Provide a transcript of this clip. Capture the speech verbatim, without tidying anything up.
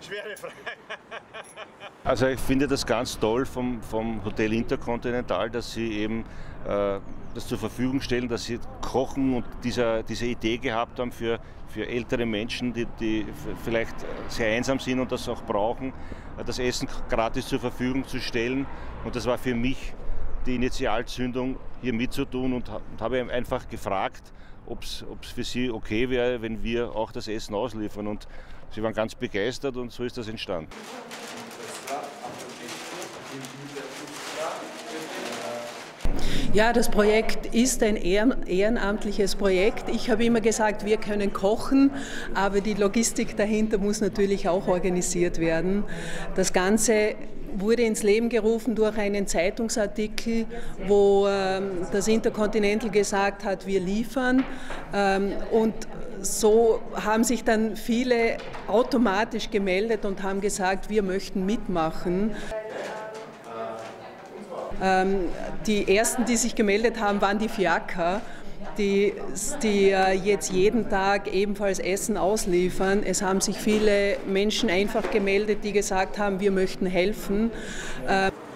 Schwere Frage. Also ich finde das ganz toll vom, vom Hotel Intercontinental, dass sie eben äh, das zur Verfügung stellen, dass sie kochen und dieser, diese Idee gehabt haben für, für ältere Menschen, die, die vielleicht sehr einsam sind und das auch brauchen, das Essen gratis zur Verfügung zu stellen. Und das war für mich die Initialzündung, hier mitzutun, und, und habe einfach gefragt, ob es für sie okay wäre, wenn wir auch das Essen ausliefern. Und sie waren ganz begeistert und so ist das entstanden. Ja, das Projekt ist ein ehrenamtliches Projekt. Ich habe immer gesagt, wir können kochen, aber die Logistik dahinter muss natürlich auch organisiert werden. Das Ganze wurde ins Leben gerufen durch einen Zeitungsartikel, wo ähm, das Intercontinental gesagt hat, wir liefern. Ähm, und so haben sich dann viele automatisch gemeldet und haben gesagt, wir möchten mitmachen. Ähm, die ersten, die sich gemeldet haben, waren die Fiaker, die, die jetzt jeden Tag ebenfalls Essen ausliefern. Es haben sich viele Menschen einfach gemeldet, die gesagt haben, wir möchten helfen. Äh